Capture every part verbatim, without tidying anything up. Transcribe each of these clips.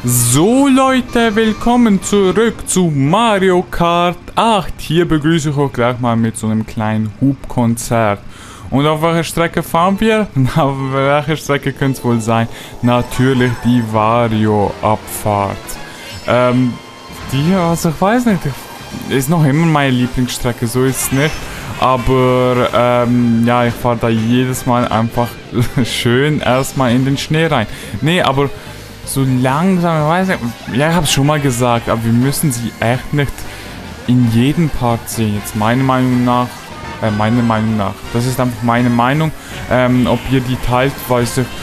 So Leute, willkommen zurück zu Mario Kart acht. Hier begrüße ich euch gleich mal mit so einem kleinen Hubkonzert. Und auf welcher Strecke fahren wir? Na, auf welcher Strecke könnte es wohl sein? Natürlich die Wario-Abfahrt. Ähm, die, also ich weiß nicht, ist noch immer meine Lieblingsstrecke, so ist es nicht. Aber ähm, ja, ich fahre da jedes Mal einfach schön erstmal in den Schnee rein. Nee, aber so langsam, ich weiß nicht, ja, ich habe es schon mal gesagt, aber wir müssen sie echt nicht in jedem Part sehen. Jetzt meine Meinung nach, äh, meine Meinung nach, das ist einfach meine Meinung. Ähm, ob ihr die teilt, weiß ich.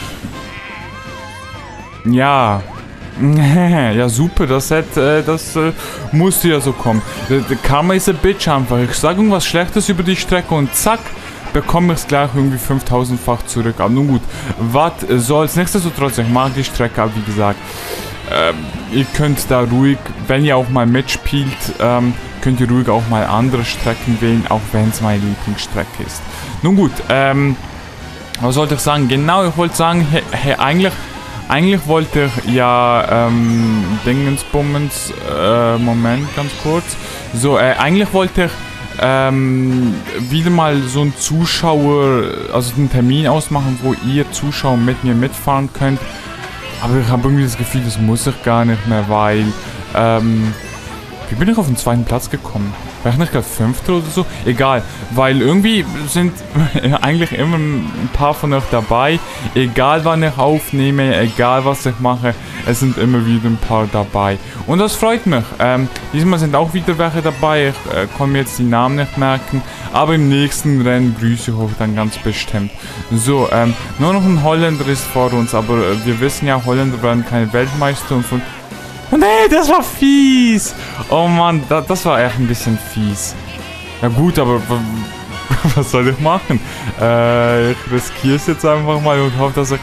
Ja. Ja, super, das hätte, äh, das äh, musste ja so kommen. Der, der Karma ist ein Bitch einfach. Ich sage irgendwas Schlechtes über die Strecke und zack, bekomme ich es gleich irgendwie fünftausendfach zurück. Aber nun gut, was soll's. Nichtsdestotrotz, ich mag die Strecke, aber wie gesagt, ähm, ihr könnt da ruhig, wenn ihr auch mal mitspielt, ähm, könnt ihr ruhig auch mal andere Strecken wählen, auch wenn es meine Lieblingsstrecke ist. Nun gut, ähm, was sollte ich sagen? Genau, ich wollte sagen, hey, hey, eigentlich... Eigentlich wollte ich ja, ähm, Dingensbummens, äh, Moment, ganz kurz. So, äh, eigentlich wollte ich, ähm, wieder mal so einen Zuschauer, also einen Termin ausmachen, wo ihr Zuschauer mit mir mitfahren könnt. Aber ich habe irgendwie das Gefühl, das muss ich gar nicht mehr, weil, ähm, wie bin ich auf den zweiten Platz gekommen? War ich nicht gerade Fünfter oder so? Egal, weil irgendwie sind eigentlich immer ein paar von euch dabei. Egal wann ich aufnehme, egal was ich mache, es sind immer wieder ein paar dabei. Und das freut mich. Ähm, diesmal sind auch wieder welche dabei. Ich äh, kann mir jetzt die Namen nicht merken. Aber im nächsten Rennen grüße ich euch dann ganz bestimmt. So, ähm, nur noch ein Holländer ist vor uns. Aber äh, wir wissen ja, Holländer werden keine Weltmeister und von... Nee, das war fies! Oh Mann, da, das war echt ein bisschen fies. Ja gut, aber was soll ich machen? Äh, ich riskiere es jetzt einfach mal und hoffe, dass ich...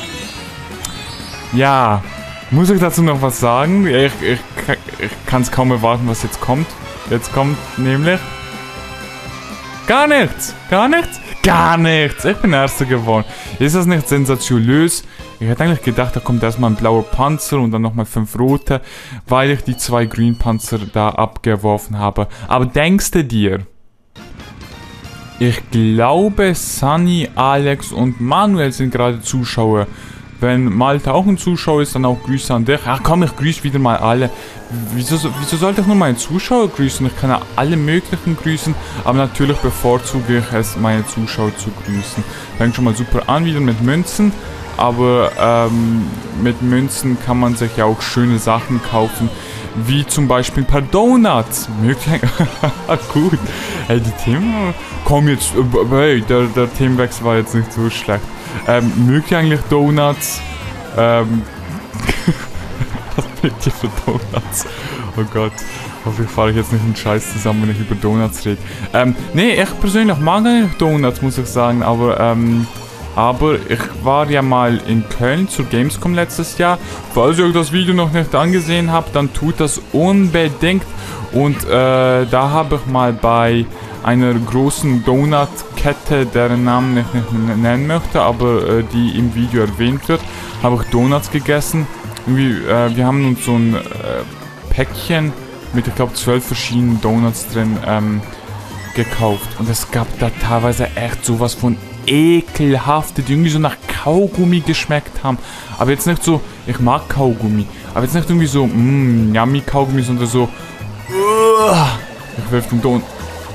Ja, muss ich dazu noch was sagen? Ich, ich, ich kann es kaum erwarten, was jetzt kommt. Jetzt kommt nämlich... Gar nichts! Gar nichts? Gar nichts! Ich bin Erster geworden. Ist das nicht sensationös? Ich hätte eigentlich gedacht, da kommt erstmal ein blauer Panzer und dann nochmal fünf rote, weil ich die zwei Green Panzer da abgeworfen habe. Aber denkst du dir, ich glaube, Sunny, Alex und Manuel sind gerade Zuschauer. Wenn Malte auch ein Zuschauer ist, dann auch Grüße an dich. Ach komm, ich grüße wieder mal alle. Wieso, wieso sollte ich nur meine Zuschauer grüßen? Ich kann ja alle möglichen grüßen, aber natürlich bevorzuge ich es, meine Zuschauer zu grüßen. Fängt schon mal super an, wieder mit Münzen. Aber ähm, mit Münzen kann man sich ja auch schöne Sachen kaufen, wie zum Beispiel ein paar Donuts. Möglich. Gut. Ey, die Themen. Komm jetzt. Hey, der, der Themenwechsel war jetzt nicht so schlecht. Ähm, mögt ihr eigentlich Donuts? Ähm. Was mögt ihr für Donuts? Oh Gott. Hoffentlich fahre ich jetzt nicht einen Scheiß zusammen, wenn ich über Donuts rede. Ähm, nee, ich persönlich mag eigentlich Donuts, muss ich sagen, aber, ähm. Aber ich war ja mal in Köln zur Gamescom letztes Jahr. Falls ihr euch das Video noch nicht angesehen habt, dann tut das unbedingt. Und äh, da habe ich mal bei einer großen Donut-Kette, deren Namen ich nicht nennen möchte, aber äh, die im Video erwähnt wird, habe ich Donuts gegessen. Irgendwie, äh, wir haben uns so ein äh, Päckchen mit, ich glaube, zwölf verschiedenen Donuts drin ähm, gekauft. Und es gab da teilweise echt sowas von ekelhafte, die irgendwie so nach Kaugummi geschmeckt haben. Aber jetzt nicht so, ich mag Kaugummi, aber jetzt nicht irgendwie so, mmm, yummy Kaugummi, sondern so, uh, ich wirf den Don.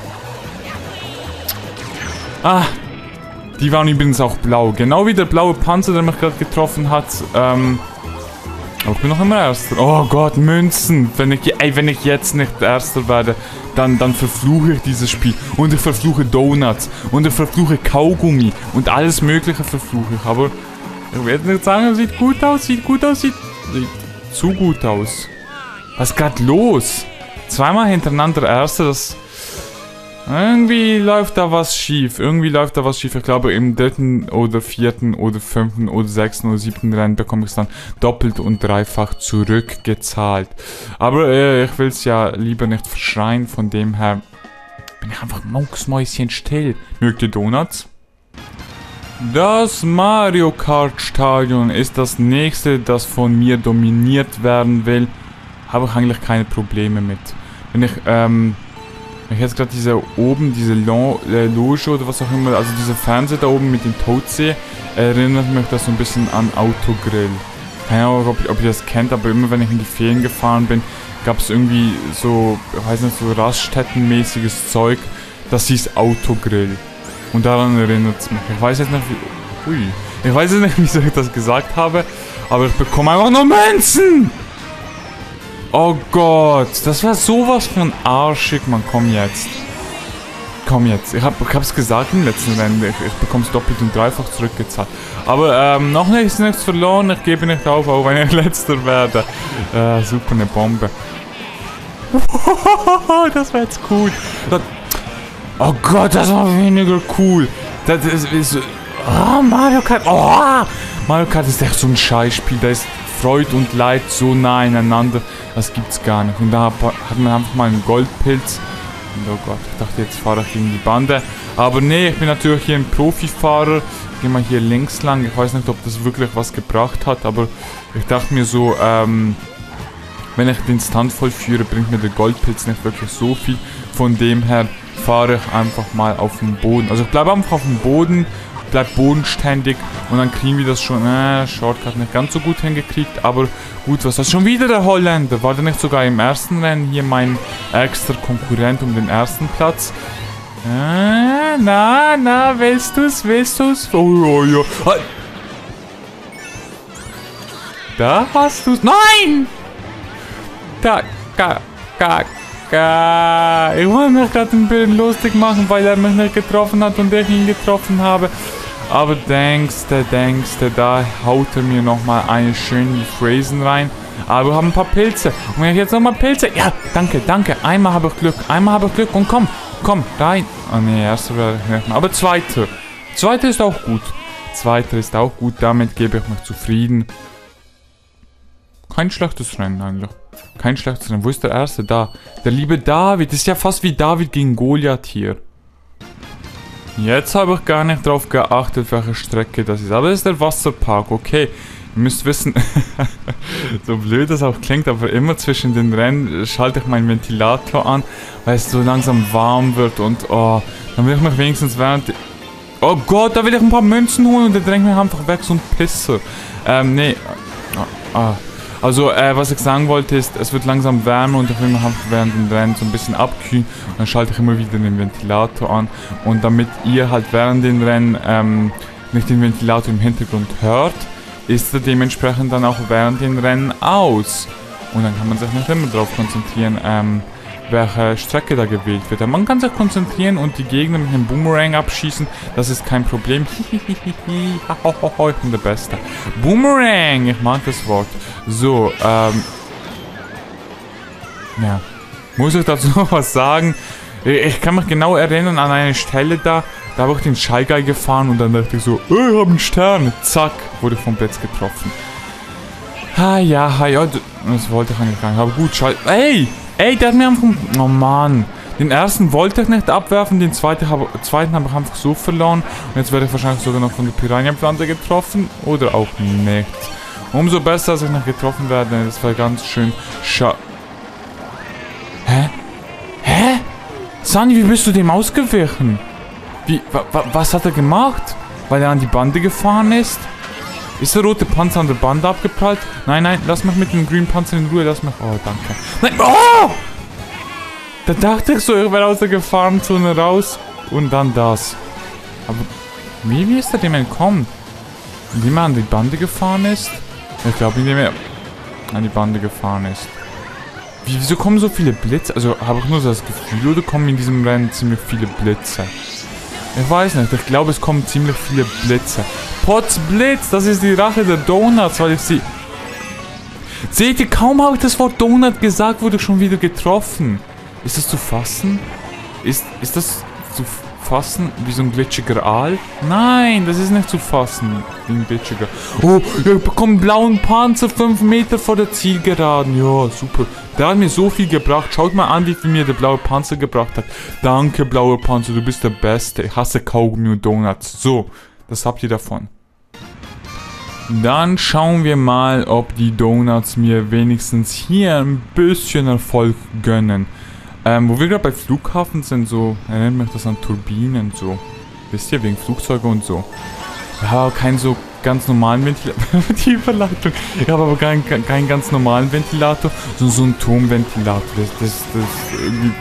Ah, die waren übrigens auch blau. Genau wie der blaue Panzer, der mich gerade getroffen hat. Ähm, aber ich bin noch immer Erster. Oh Gott, Münzen. Wenn ich, ey, wenn ich jetzt nicht Erster werde, dann, dann verfluche ich dieses Spiel. Und ich verfluche Donuts. Und ich verfluche Kaugummi. Und alles Mögliche verfluche ich. Aber ich werde nicht sagen, sieht gut aus, sieht gut aus, sieht, sieht zu gut aus. Was ist gerade los? Zweimal hintereinander Erster, das... Irgendwie läuft da was schief. Irgendwie läuft da was schief. Ich glaube, im dritten oder vierten oder fünften oder sechsten oder siebten Rennen bekomme ich es dann doppelt und dreifach zurückgezahlt. Aber äh, ich will es ja lieber nicht verschreien. Von dem her bin ich einfach mucksmäuschen still. Mögt ihr Donuts? Das Mario Kart Stadion ist das nächste, das von mir dominiert werden will. Habe ich eigentlich keine Probleme mit. Wenn ich, ähm, wenn ich jetzt gerade diese oben, diese Lo äh, Loge oder was auch immer, also diese Fernseher da oben mit dem Toad sehe, erinnert mich das so ein bisschen an Autogrill. Keine Ahnung, ob, ob ihr das kennt, aber immer wenn ich in die Ferien gefahren bin, gab es irgendwie so, ich weiß nicht, so Raststättenmäßiges Zeug, das hieß Autogrill. Und daran erinnert es mich. Ich weiß jetzt nicht, wie, ui, ich weiß jetzt nicht, wieso ich das gesagt habe, aber ich bekomme einfach nur Münzen! Oh Gott, das war sowas von arschig, man, komm jetzt. Komm jetzt, ich, hab, ich hab's gesagt im letzten Rennen, ich, ich bekomm's doppelt und dreifach zurückgezahlt. Aber ähm, noch nichts, nichts verloren, ich gebe nicht auf, auch wenn ich letzter werde. Äh, super, eine Bombe. Das war jetzt cool. Das, oh Gott, das war weniger cool. Das ist, ist oh, Mario Kart, oh, Mario Kart ist echt so ein Scheißspiel, da ist Freude und Leid so nah ineinander, das gibt's gar nicht. Und da hat man einfach mal einen Goldpilz. Und oh Gott, ich dachte, jetzt fahre ich gegen die Bande. Aber nee, ich bin natürlich hier ein Profifahrer. Geh mal hier links lang. Ich weiß nicht, ob das wirklich was gebracht hat, aber ich dachte mir so, ähm, wenn ich den Stunt vollführe, bringt mir der Goldpilz nicht wirklich so viel. Von dem her fahre ich einfach mal auf dem Boden. Also ich bleibe einfach auf dem Boden, bleib bodenständig und dann kriegen wir das schon, äh, Shortcut nicht ganz so gut hingekriegt, aber gut, was ist schon wieder der Holländer? War der nicht sogar im ersten Rennen hier mein extra Konkurrent um den ersten Platz? Äh, na, na, willst du's, willst du's? Oh, oh, ja. Halt. Da hast du's. Nein! Da, ga, ga, ga. Ich wollte mich gerade ein bisschen lustig machen, weil er mich nicht getroffen hat und ich ihn getroffen habe. Aber denkste, denkste, da haut er mir nochmal eine schöne Phrasen rein. Aber wir haben ein paar Pilze. Und wenn ich jetzt nochmal Pilze... Ja, danke, danke. Einmal habe ich Glück. Einmal habe ich Glück. Und komm, komm, rein. Oh ne, erster wäre ich nicht mehr. Aber zweiter. Zweiter ist auch gut. Zweiter ist auch gut. Damit gebe ich mich zufrieden. Kein schlechtes Rennen eigentlich. Kein schlechtes Rennen. Wo ist der erste? Da. Der liebe David. Das ist ja fast wie David gegen Goliath hier. Jetzt habe ich gar nicht drauf geachtet, welche Strecke das ist. Aber das ist der Wasserpark, okay. Ihr müsst wissen, so blöd das auch klingt, aber immer zwischen den Rennen schalte ich meinen Ventilator an, weil es so langsam warm wird und oh, dann will ich mich wenigstens während... Oh Gott, da will ich ein paar Münzen holen und der drängt mich einfach weg, so ein Pisser. Ähm, nee. Ah, Also, äh, was ich sagen wollte ist, es wird langsam wärmer und ich will mich einfach während dem Rennen so ein bisschen abkühlen. Und dann schalte ich immer wieder den Ventilator an. Und damit ihr halt während dem Rennen ähm, nicht den Ventilator im Hintergrund hört, ist er dementsprechend dann auch während dem Rennen aus. Und dann kann man sich nicht immer darauf konzentrieren, ähm, welche Strecke da gewählt wird. Man kann sich konzentrieren und die Gegner mit einem Boomerang abschießen. Das ist kein Problem. Ich bin der Beste. Boomerang! Ich mag das Wort. So, ähm... ja. Muss ich dazu noch was sagen? Ich kann mich genau erinnern an eine Stelle da. Da habe ich den Shy Guy gefahren und dann dachte ich so, oh, ich habe einen Stern. Zack, wurde vom Blitz getroffen. Ah ja, ja, das wollte ich eigentlich gar nicht. Aber gut, Schall... Ey! Ey, der hat mir einfach... Oh Mann. Den ersten wollte ich nicht abwerfen, den zweiten habe zweiten habe ich einfach so verloren. Und jetzt werde ich wahrscheinlich sogar noch von der Piranha-Pflanze getroffen. Oder auch nicht. Umso besser, dass ich noch getroffen werde. Das war ganz schön scha... Hä? Hä? Sunny, wie bist du dem ausgewichen? Wie... Wa, wa, was hat er gemacht? Weil er an die Bande gefahren ist? Ist der rote Panzer an der Bande abgeprallt? Nein, nein, lass mich mit dem grünen Panzer in Ruhe, lass mich... Oh, danke. Nein, oh! Da dachte ich so, ich wäre aus der Gefahrenzone raus. Und dann das. Aber wie, wie ist er dem entkommen? Indem er an die Bande gefahren ist? Ich glaube, indem er an die Bande gefahren ist. Wie, wieso kommen so viele Blitze? Also, habe ich nur so das Gefühl, oder kommen in diesem Rennen ziemlich viele Blitze? Ich weiß nicht, ich glaube, es kommen ziemlich viele Blitze. Potz Blitz, das ist die Rache der Donuts, weil ich sie... Seht ihr, kaum habe ich das Wort Donut gesagt, wurde ich schon wieder getroffen. Ist das zu fassen? Ist, ist das zu fassen wie so ein glitschiger Aal? Nein, das ist nicht zu fassen wie ein glitschiger... Oh, ich bekomme einen blauen Panzer fünf Meter vor der Zielgeraden. Ja, super. Der hat mir so viel gebracht. Schaut mal an, wie viel mir der blaue Panzer gebracht hat. Danke, blauer Panzer, du bist der Beste. Ich hasse Kaugummi und Donuts. So. Das habt ihr davon. Dann schauen wir mal, ob die Donuts mir wenigstens hier ein bisschen Erfolg gönnen. Ähm, wo wir gerade bei Flughafen sind, so, erinnert mich das an Turbinen, so. Wisst ihr, wegen Flugzeuge und so. Ja, kein so ganz normalen Ventilator. Die Überleitung. Ich habe aber keinen kein ganz normalen Ventilator, sondern so einen Turmventilator. Das, das, das irgendwie...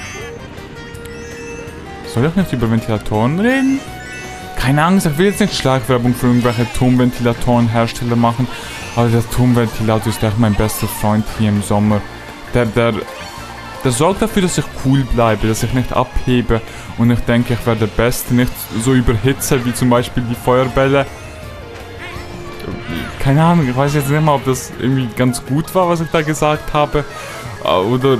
Soll ich nicht über Ventilatoren reden? Keine Angst, ich will jetzt nicht Schlagwerbung für irgendwelche Turmventilatorenhersteller machen, aber der Turmventilator ist echt mein bester Freund hier im Sommer. Der, der, der sorgt dafür, dass ich cool bleibe, dass ich nicht abhebe und ich denke, ich wäre der Beste, nicht so überhitze wie zum Beispiel die Feuerbälle. Keine Ahnung, ich weiß jetzt nicht mal, ob das irgendwie ganz gut war, was ich da gesagt habe, oder...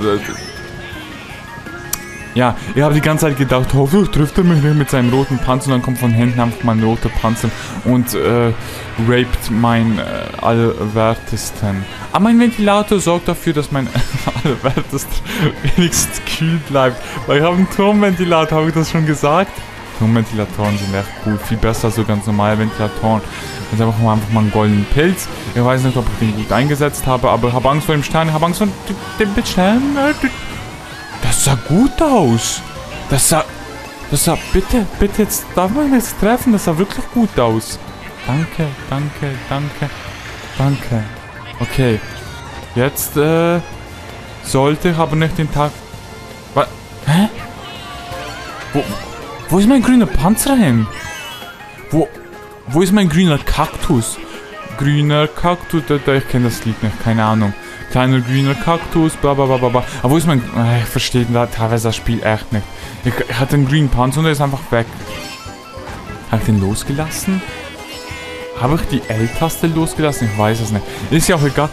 Ja, ich habe die ganze Zeit gedacht, hoffentlich trifft er mich nicht mit seinem roten Panzer und dann kommt von hinten einfach mein roter Panzer und äh, raped mein äh, Allerwertesten. Aber mein Ventilator sorgt dafür, dass mein Allerwertesten wenigstens kühl bleibt. Weil ich habe einen Turmventilator, habe ich das schon gesagt? Turmventilatoren sind echt gut, viel besser als so ganz normale Ventilatoren. Das ist einfach mal, einfach mal einen goldenen Pilz. Ich weiß nicht, ob ich den gut eingesetzt habe, aber ich habe Angst vor dem Stern, ich habe Angst vor dem Stern. Das sah gut aus. Das sah... Das sah... Bitte, bitte, jetzt darf man jetzt treffen. Das sah wirklich gut aus. Danke, danke, danke, danke. Okay. Jetzt, äh... sollte ich aber nicht den Tag... Was? Hä? Wo... Wo ist mein grüner Panzer hin? Wo... Wo ist mein grüner Kaktus? Grüner Kaktus... Ich kenne das Lied nicht, keine Ahnung. Kleiner grüner Kaktus, bla bla bla bla. Aber wo ist mein... Ich verstehe da teilweise das Spiel echt nicht. Ich, ich hatte einen grünen Panzer und der ist einfach weg. Habe ich den losgelassen? Habe ich die L-Taste losgelassen? Ich weiß es nicht. Ist ja auch egal.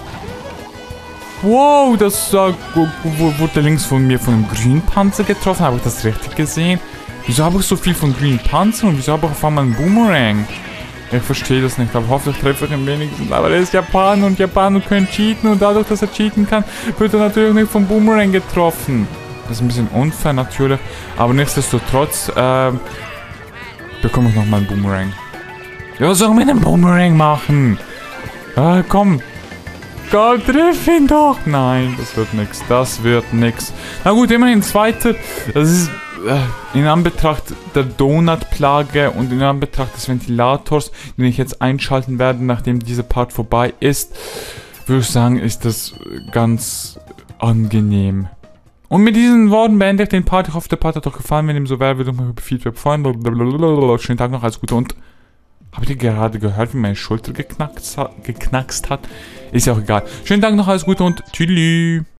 Wow, das uh, wurde links von mir von einem grünen Panzer getroffen. Habe ich das richtig gesehen? Wieso habe ich so viel von grünen Panzern und wieso habe ich auf einmal einen Boomerang? Ich verstehe das nicht, aber hoffentlich treffe ich ihn wenigstens. Aber er ist Japaner und Japaner können cheaten und dadurch, dass er cheaten kann, wird er natürlich nicht vom Boomerang getroffen. Das ist ein bisschen unfair natürlich, aber nichtsdestotrotz äh, bekomme ich nochmal einen Boomerang. Ja, was soll ich mit einem Boomerang machen? Äh, komm. Gott, triff ihn doch. Nein, das wird nix. Das wird nix. Na gut, immerhin zweiter. Das ist... In Anbetracht der Donut-Plage und in Anbetracht des Ventilators, den ich jetzt einschalten werde, nachdem dieser Part vorbei ist, würde ich sagen, ist das ganz angenehm. Und mit diesen Worten beende ich den Part. Ich hoffe, der Part hat euch gefallen. Wenn ihm so wäre, würde ich mich über Feedback freuen. Schönen Tag noch, alles Gute und... Habt ihr gerade gehört, wie meine Schulter geknackst hat? Geknackst hat? Ist ja auch egal. Schönen Tag noch, alles Gute und tschüss.